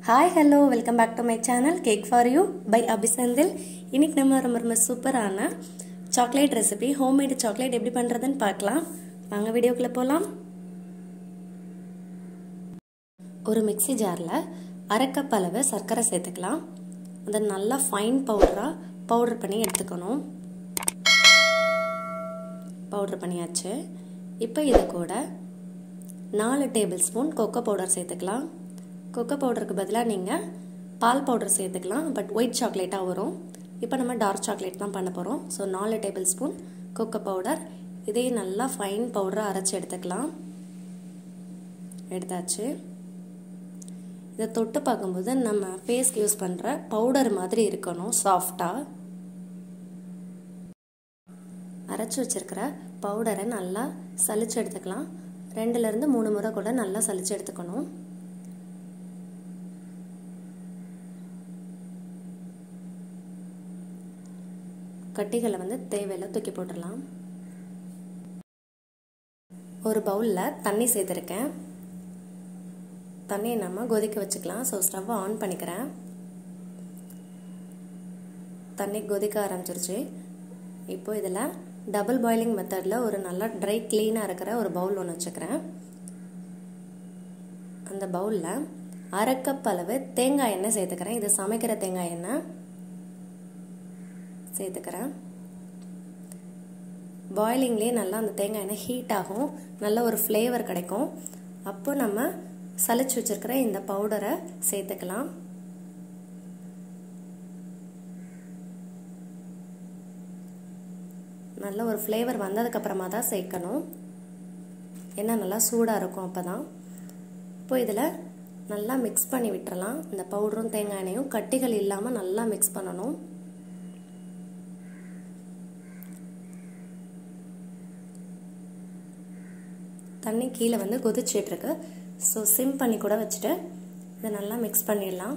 Hi, hello, welcome back to my channel Cake for You by abisenthil. இன்னைக்கு நம்ம ரொம்ப சூப்பரான சாக்லேட் ரெசிபி ஹோம்மேட் சாக்லேட் எப்படி பண்றதுன்னு பார்க்கலாம். வாங்க வீடியோக்குள்ள போலாம். ஒரு மிக்ஸி ஜார்ல 1/2 கப் அளவு சர்க்கரை சேர்த்துக்கலாம். அத நல்லா ஃபைன் பவுடர் பண்ணி எடுத்துக்கணும். பவுடர் பண்ணியாச்சு. இப்போ இது கூட 4 டேபிள்ஸ்பூன் கோகோ பவுடர் சேர்த்துக்கலாம். கோகோ பவுடருக்கு பதிலாக நீங்கள் பால் பவுடர் சேர்த்துக்கலாம், பட் ஒயிட் சாக்லேட்டாக வரும். இப்போ நம்ம டார்க் சாக்லேட் தான் பண்ண போகிறோம். So 4 tablespoon cocoa powder, இதே நல்லா ஃபைன் பவுடராக அரைச்சி எடுத்துக்கலாம். எடுத்தாச்சு. இதை தொட்டு பார்க்கும்போது நம்ம ஃபேஸ்க்கு யூஸ் பண்ணுற பவுடர் மாதிரி இருக்கணும், சாஃப்டாக. அரைச்சி வச்சிருக்கிற பவுடரை நல்லா சலிச்சு எடுத்துக்கலாம். 2லேருந்து 3 முறை கூட நல்லா சலிச்சு எடுத்துக்கணும். கட்டிகளை தேவையில்லை தூக்கி போட்டுடலாம். ஒரு பவுலில் தண்ணி சேர்த்துருக்கேன். தண்ணியை நம்ம கொதிக்க வச்சுக்கலாம். ஸோ ஸ்டவ்வை ஆன் பண்ணிக்கிறேன். தண்ணி கொதிக்க ஆரம்பிச்சிருச்சு. இப்போ இதில் டபுள் பாயிலிங் மெத்தடில் ஒரு நல்லா ட்ரை க்ளீனாக இருக்கிற ஒரு பவுல் ஒன்று வச்சுக்கிறேன். அந்த பவுலில் 1/2 கப் அளவு தேங்காய் எண்ணெய் சேர்த்துக்கிறேன். இது சமைக்கிற தேங்காய் எண்ணெய் சேர்த்துக்கிறேன். பாயிலிங்லேயே நல்லா அந்த தேங்காய் எண்ணெய் ஹீட் ஆகும், நல்ல ஒரு ஃப்ளேவர் கிடைக்கும். அப்போ நம்ம சலிச்சு வச்சிருக்கிற இந்த பவுடரை சேர்த்துக்கலாம். நல்ல ஒரு ஃப்ளேவர் வந்ததுக்கு அப்புறமா தான் சேர்க்கணும், ஏன்னா நல்லா சூடாக இருக்கும் அப்போதான். இப்போ இதில் நல்லா மிக்ஸ் பண்ணி விட்டுறலாம். இந்த பவுடரும் தேங்காய் எண்ணெயும் கட்டிகள் இல்லாமல் நல்லா மிக்ஸ் பண்ணணும். தண்ணி கீழே கொதிச்சுட்டு இருக்கு. ஸோ சிம் பண்ணி கூட வச்சுட்டு இதை நல்லா மிக்ஸ் பண்ணிடலாம்.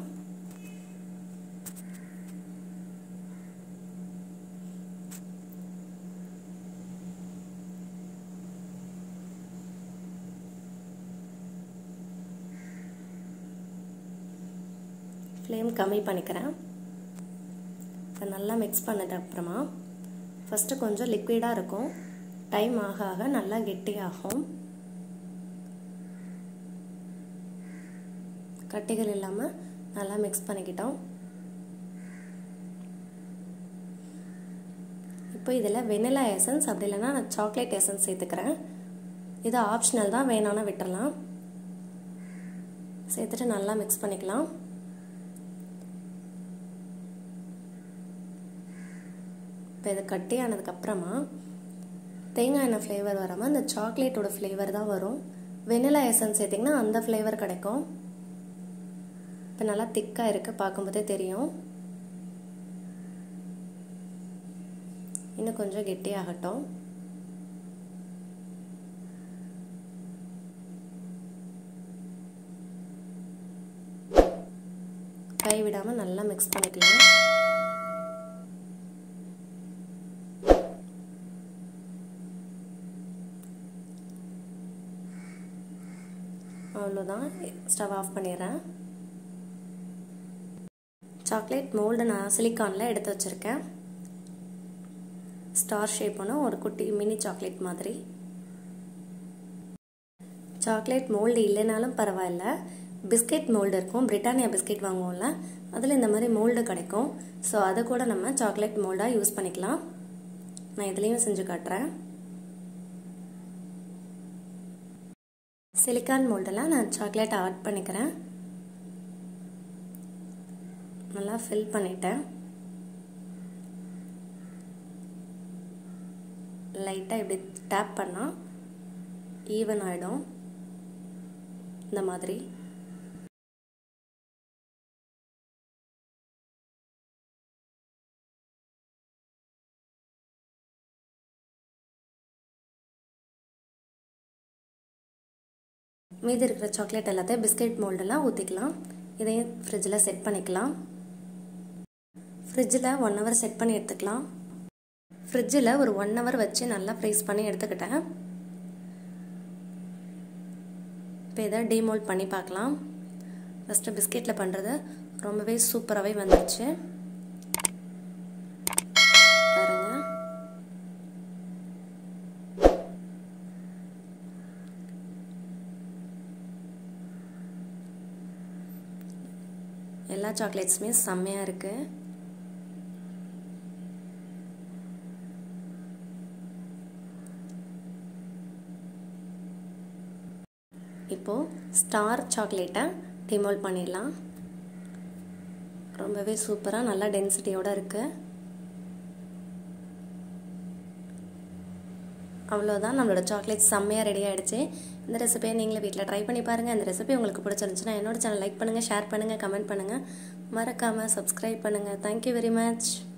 ஃப்ளேம் கம்மி பண்ணிக்கிறேன். இப்போ நல்லா மிக்ஸ் பண்ணிட்ட அப்புறமா ஃபஸ்ட்டு கொஞ்சம் லிக்விடாக இருக்கும், டைம் ஆக ஆக நல்லா கெட்டியாகும். கட்டிகள் இல்லாமல் நல்லா மிக்ஸ் பண்ணிக்கிட்டோம். இப்போ இதில் வெனிலா எசன்ஸ் அப்படி இல்லைன்னா நான் சாக்லேட் எசன்ஸ் சேர்த்துக்கிறேன். இது ஆப்ஷனல் தான், வேணான்னா விட்டுறலாம். சேர்த்துட்டு நல்லா மிக்ஸ் பண்ணிக்கலாம். இப்போ இது கட்டி ஆனதுக்கப்புறமா தேங்காய் எண்ணெய் ஃப்ளேவர் வராமல் இந்த சாக்லேட்டோட ஃப்ளேவர் தான் வரும். வெனிலா எசன்ஸ் சேர்த்திங்கன்னா அந்த ஃப்ளேவர் கிடைக்கும். இப்போ நல்லா திக்காக இருக்குது, பார்க்கும்போதே தெரியும். இன்னும் கொஞ்சம் கெட்டியாகட்டும். கை விடாமல் நல்லா மிக்ஸ் பண்ணிக்கலாம். அவ்வளோதான், ஸ்டவ் ஆஃப் பண்ணிடுறேன். சாக்லேட் மோல்டு நான் சிலிக்கானில் எடுத்து வச்சுருக்கேன். ஸ்டார் ஷேப் ஒன்று, ஒரு குட்டி மினி சாக்லேட் மாதிரி. சாக்லேட் மோல்டு இல்லைனாலும் பரவாயில்ல, பிஸ்கெட் மோல்டு இருக்கும், பிரிட்டானியா பிஸ்கெட் வாங்குவோம்ல, அதில் இந்த மாதிரி மோல்டு கிடைக்கும். ஸோ அதை கூட நம்ம சாக்லேட் மோல்டாக யூஸ் பண்ணிக்கலாம். நான் இதுலேயும் செஞ்சு காட்டுறேன். சிலிக்கான் மோல்டெல்லாம் நான் சாக்லேட் ஆட் பண்ணிக்கிறேன். நல்லா ஃபில் பண்ணிட்டேன். லைட்டாக இப்படி டேப் பண்ணால் ஈவன் ஆகிடும். இந்த மாதிரி மீதி இருக்கிற சாக்லேட் எல்லாத்தையும் பிஸ்கெட் மோல்டெல்லாம் ஊற்றிக்கலாம். இதையும் ஃப்ரிட்ஜில் செட் பண்ணிக்கலாம். ஃப்ரிட்ஜில் 1 ஹவர் செட் பண்ணி எடுத்துக்கலாம். ஃப்ரிட்ஜில் ஒரு 1 ஹவர் வச்சு நல்லா ஃப்ரீஸ் பண்ணி எடுத்துக்கிட்டேன். இப்போ இதை டீமோல்ட் பண்ணி பார்க்கலாம். ஃபஸ்ட்டு பிஸ்கெட்டில் பண்ணுறது ரொம்பவே சூப்பராகவே வந்துடுச்சு பாருங்கள். எல்லா சாக்லேட்ஸுமே செம்மையாக இருக்குது. இப்போது ஸ்டார் சாக்லேட்டை டிமோல்ட் பண்ணிடலாம். ரொம்பவே சூப்பராக நல்லா டென்சிட்டியோடு இருக்குது. அவ்வளோதான், நம்மளோட சாக்லேட் செம்மையாக ரெடி ஆகிடுச்சு. இந்த ரெசிபியை நீங்களே வீட்டில் ட்ரை பண்ணி பாருங்கள். இந்த ரெசிபி உங்களுக்கு பிடிச்சிருந்துச்சுன்னா என்னோட சேனல் லைக் பண்ணுங்கள், ஷேர் பண்ணுங்கள், கமெண்ட் பண்ணுங்கள், மறக்காமல் சப்ஸ்கிரைப் பண்ணுங்கள். Thank you very much.